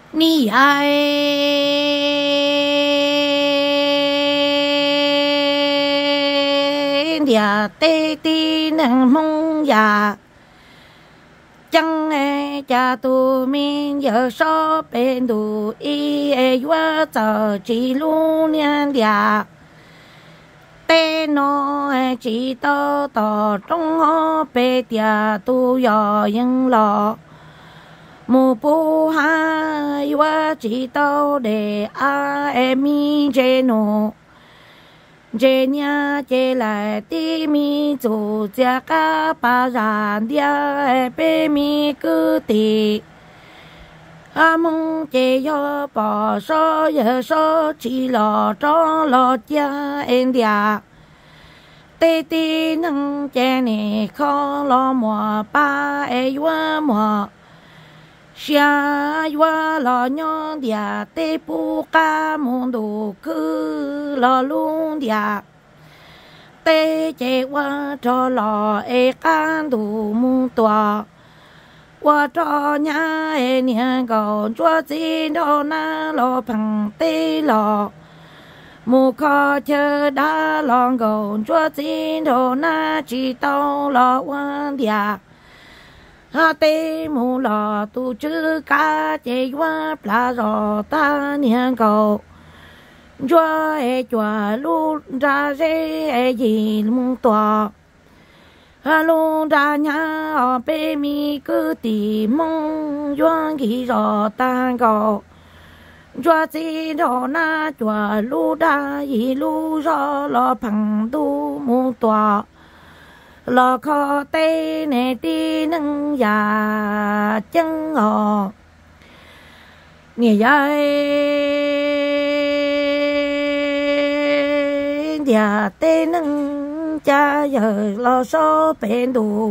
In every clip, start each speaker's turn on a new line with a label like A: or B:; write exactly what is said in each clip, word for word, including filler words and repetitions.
A: 你爱呀，爹爹能梦呀，将来家都民有少变多，一月早记录年呀，带侬知道到中学白点都要赢了。木不哈，我知道的爱米这诺，这年这来的民族家个把人的白米个的，阿蒙这要把手也手起了长了家人的，爹爹能见你看了么把爱我么。下月老娘的得不干梦都去了龙的，得这我找老爱干都梦多，我找年爱年高做这头那老朋得了，木靠着大浪高做这头那知道了我的。阿爹木老都只家这碗拉着大年糕，做哎做路扎谁哎一木多，阿路扎娘白米个的梦愿给着蛋糕，做这头那做路扎一路上老朋都木多。老靠对你的能呀真哦，你呀呀的能加油老少变多，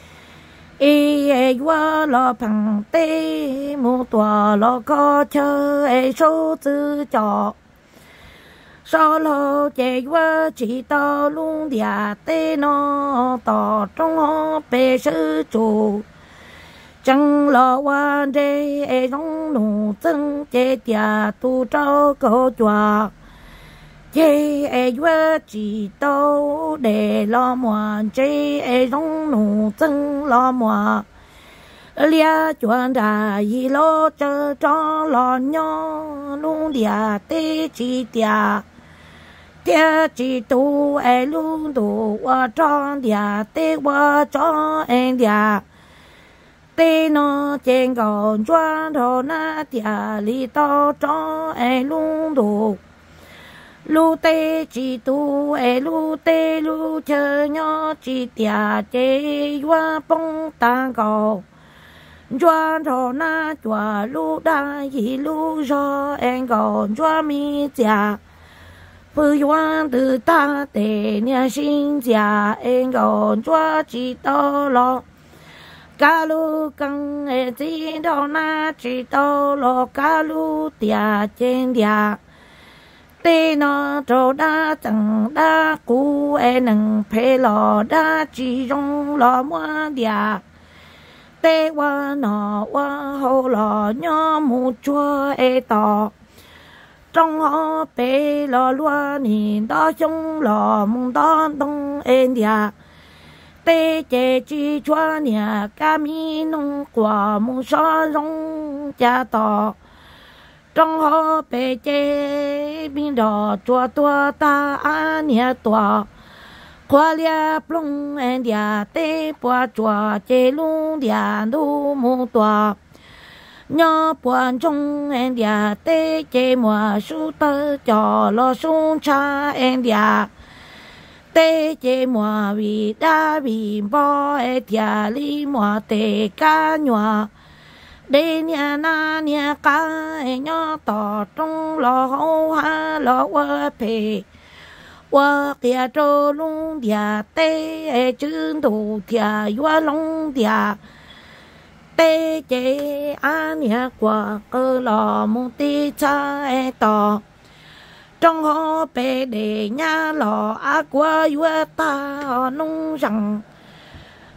A: 一我老朋的木多老靠车爱手指脚。少老这我知道龙的对那到中学白手做，正老晚这种农村这点都找个抓，这我知道的老么这种农村老么。俩转着一路这张老娘龙的对几点。天气都爱路都我长的，对我长恩的，对那见高转头那天里到长爱路都，路对几都爱路对路车鸟几点这远蹦蛋糕，转头那转路大一路上恩高转米家。不愿的大的娘心家，恩个做知道了，假如更爱知道那知道了，假如嗲见嗲，对那做大整大姑爱能陪老大集中了么嗲，对我那我后老娘母做爱到。中学白了罗年到兄老梦当东恩的，对这几圈年革命农过梦上容家道，中学白这边的做多大年多，快乐不龙恩的对不做这龙的路梦多。娘半中恩的对这么数的叫了送茶恩的，对这么为大为包恩的里么对干娘，对年那年干娘到中了后还了我陪，我给着龙的对真都的月龙的。对这安年过个老母的菜刀，正好被的伢老阿过月大农上，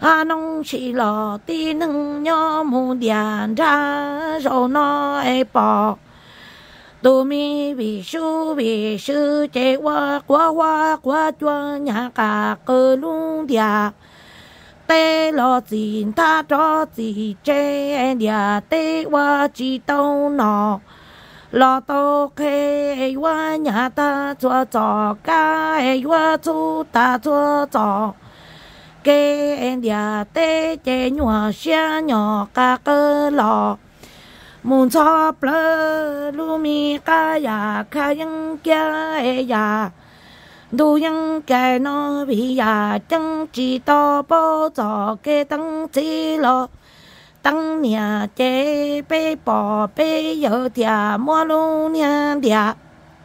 A: à nông chỉ lò tí nâng nhỏ mù điện ra rồi nó ai bỏ tu mi vì sư vì sư chế qua qua qua qua chua nhà cả cơ lung địa tê lo gì ta cho gì chế địa tê qua chỉ tao nọ lo tao kê qua nhà ta chua chọ ca qua chú ta chua chọ kê địa tê chế nhỏ xe nhỏ cả cơ lọ muốn cho bờ lu mi ca ya ca yang kia ya du yang cái nó bị ya chẳng chỉ to bao giờ cái tăng chỉ lo tăng nhà chế bê bỏ bê giờ thia mua lu nhà thia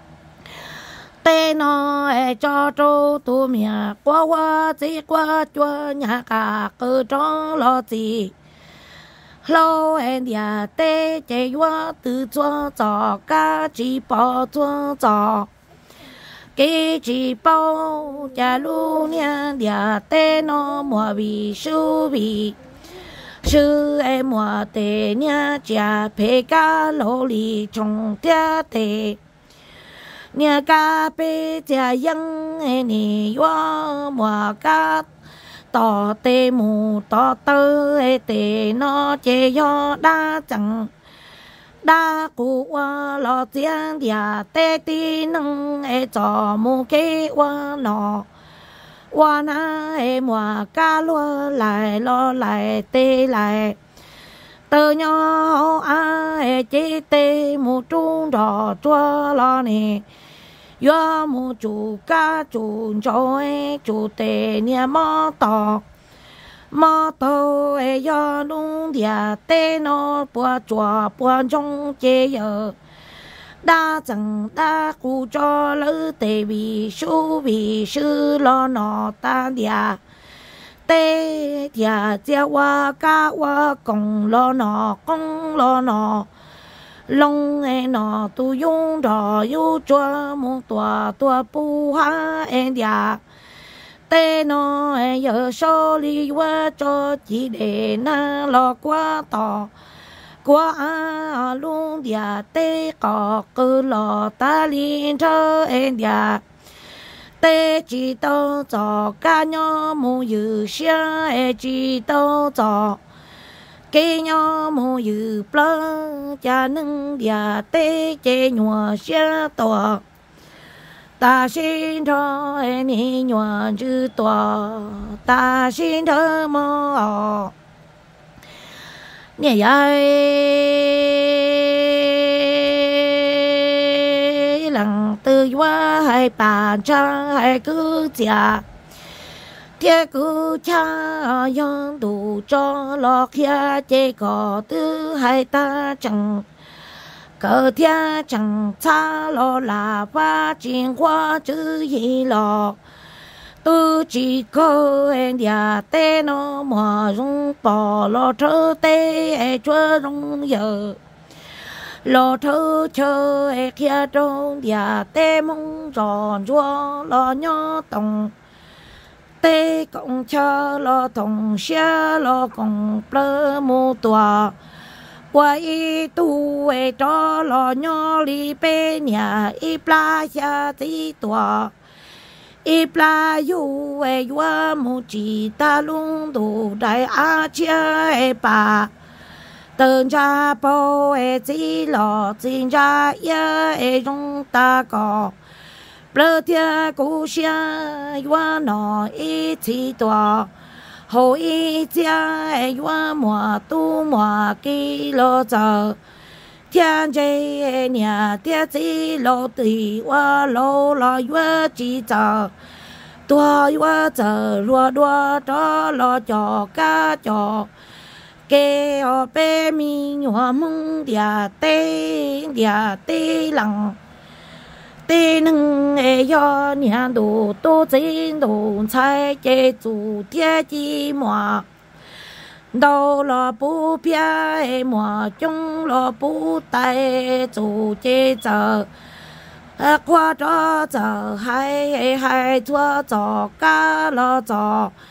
A: tê nó cho trâu tu mía qua qua chỉ qua chua nhà cả cơ trong lo gì lâu em nhà tê chế qua từ chua chọ cá chỉ bỏ chua chọ cái chỉ bao cha lu nhà nhà tê nó mua vì sư vì sư em mua tê nhà cha phê cá lô lì trong tia tê nhà cá phê cha yang em nì qua mua cá tỏ tê mù tỏ tơ tê nó chê yo đa chẳng đa cụ qua lo tiếng địa tê tí nâng ê cho mù kê qua nọ qua na ê mùa ca lua lại lo lại tê lại tơ nhỏ a ê chê tê mù trung rõ chua lo nè yo mu chủ ca chủ cho e chủ tê nia mò tò mò tò e yo nung địa tê nó bùa chùa bùa trong chế giờ đa chẳng đa cụ cho lỡ tê vì sư vì sư lo nọ ta địa tê địa chia qua ca qua cùng lo nọ cùng lo nọ long e nọ tu yung rõ yu chua mu tua tua pu ha e dia tê nó e giờ số li qua cho chỉ để na lo qua tỏ qua a luôn dia tê có cơ lo ta liên cho e dia tê chỉ tao cho ca nhỏ mu yu xia e chỉ tao cho cái nhỏ mù dư plơ cha nâng địa tê chê nhùa xe tòa ta xin cho em đi nhùa dư tòa ta xin thơ mơ nhẹ dây lặng tư quá hai bà cha hai cứ chả thế cứ cha yon đủ cho lo kia chế có thứ hai ta chẳng cờ thia chẳng cha lo là ba chuyện qua chữ gì lo tôi chỉ có em nhà tê nó mà rung bỏ lo thơ tê chúa rung giờ lo thơ chơi kia trong nhà tê mong giòn chúa lo nhó tổng tê cộng cho lo tổng xe lo cộng plơ mô tòa quay tu e cho lo nhỏ li pe nhà y pla xa tí tòa y pla yu e yua mô chỉ ta lung đủ đại á chia e bà tơn cha bố e chỉ lo chính cha ya e rung ta có bờ thiên cố xia yua nọ y chỉ tòa hồ y cha yua mùa tu mùa kỳ lô giờ thiên chế nhà thiên chỉ lô tùy yua lô lô yua chỉ giờ tua yua giờ lúa lúa cho lô cho cá cho kê ở bên mi nhua mông địa tê địa tê lăng tê nâng e yo nhà đồ tô chính đồ trái chế chủ thiên chi mùa đâu là bù bia e mùa chung là bù tay chủ chế giờ qua cho giờ hai hai chua cho cá lo cho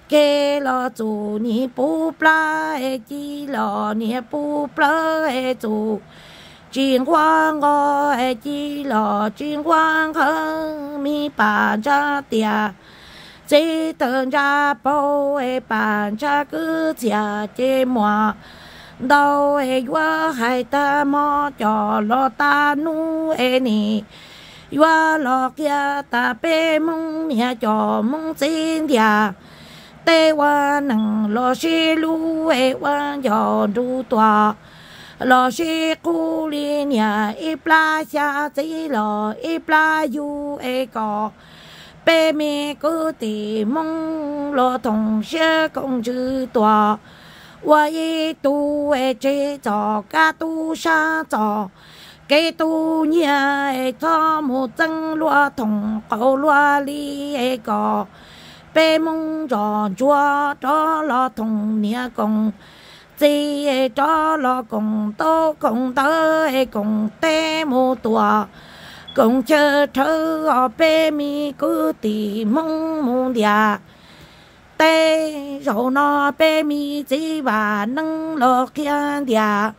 A: 给了主你不来，记了你不来主。金光我爱记了，金光和mi bàn ra tiệt, chỉ từng ra bao ai bàn ra cứ chia chế mua, đâu ai qua hai ta mò cho lo ta nu ai nè, qua lo kia ta bê mong nhà cho mong xin dia, tê qua nằng lo xí lu ai qua cho du tòa. Lo xí cu li nhà ít la xa chỉ lo ít la yu e co bê mi cứ tìm mong lo thong xe công chữ tòa wa y tu e chế cho ca tu sa cho cái tu nhà e cho một chân lo thong cầu lo li e co bê mong cho chúa cho lo thong nia công chỉ cho lo cùng tô cùng tơ cùng tê mô tòa cùng chờ thơ ở bê mi cứ tìm mong mong địa tê rồi nó bê mi chỉ và nâng lo kia địa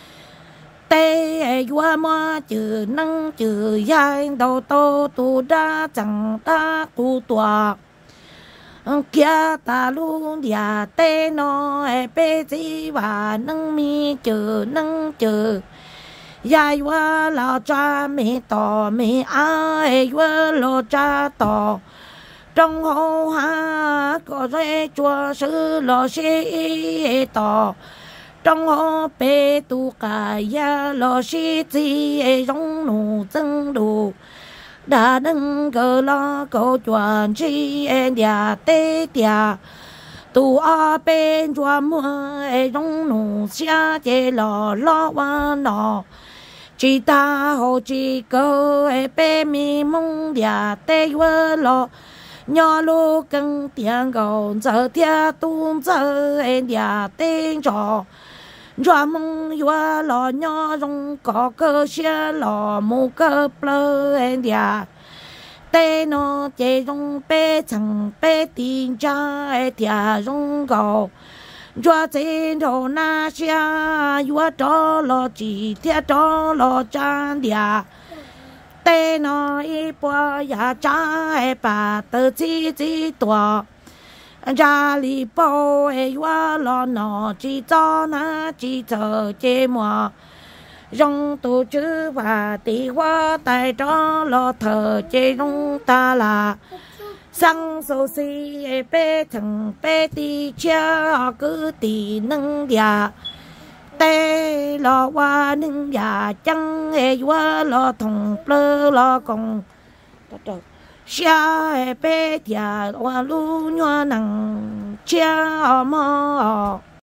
A: tê qua mà chữ nâng chữ dài đầu tô tu đa chẳng ta cụ tòa kia ta luôn dia tê nó e bê chỉ và nâng mi chữ nâng chữ dài qua lo cha mi to mi ai qua lo cha to trong hồ ha có rễ chùa sư lo sĩ to trong hồ bê tu cả ya lo sĩ chi giống nụ chân đủ đã nâng cờ lo câu chuyện chi em nhà tê tia tu ở bên chùa mua em trong nụ xa chế lo lo qua nọ chỉ ta hồ chỉ câu em bên mi mong nhà tê vơ lo nhỏ lu cần tiền cầu giờ tia tu giờ em nhà tê trò cho mong vua lo nhỏ rong có cơ xe lo mu cơ plơ em dia tê nó chế rong bê chẳng bê tin cha em dia rong cầu cho trên đồ na xe vua cho lo chỉ theo cho lo chan dia tê nó y bua ya cha em bà tự chi chi tua ra li bao ai qua lo nọ chỉ cho na chỉ chờ chế mùa rong tu chữ và tỷ qua tài cho lo thờ chế rong ta là sang số si ai bê thằng bê ti chia cứ tỷ nâng dia tê lo qua nâng dia chẳng ai qua lo thòng plơ lo cùng xa bê tia hoa lu nhua nằng chia mơ